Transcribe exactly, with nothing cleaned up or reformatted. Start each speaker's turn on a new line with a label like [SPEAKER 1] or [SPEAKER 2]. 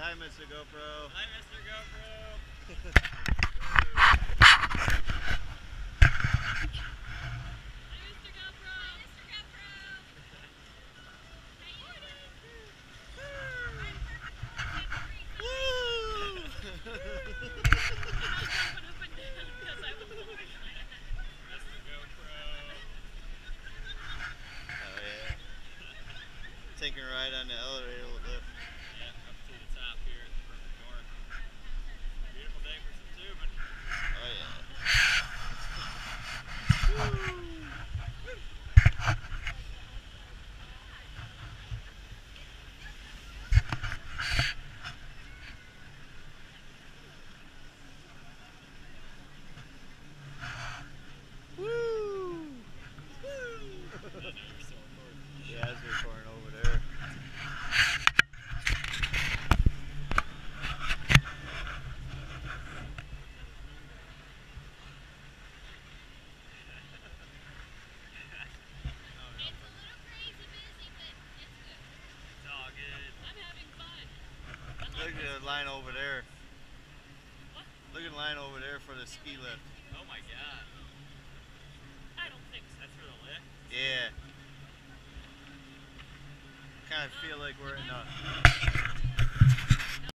[SPEAKER 1] hi, Mister GoPro.
[SPEAKER 2] Hi, Mister GoPro.
[SPEAKER 1] Oh yeah. Taking a ride on the elevator lift.
[SPEAKER 2] Yeah, up to the top here at the Perfect North. Beautiful day for some tubing.
[SPEAKER 1] Oh yeah. Woo!
[SPEAKER 2] I know you're still recording.
[SPEAKER 1] Yeah, I was recording over there.
[SPEAKER 2] It's all good.
[SPEAKER 3] I'm having fun.
[SPEAKER 1] Look at the line over there.
[SPEAKER 3] What?
[SPEAKER 1] Look at the line over there for the ski lift.
[SPEAKER 2] Oh my god.
[SPEAKER 3] I don't think so.
[SPEAKER 2] That's for the lift?
[SPEAKER 1] Yeah. Kind of feel like we're in a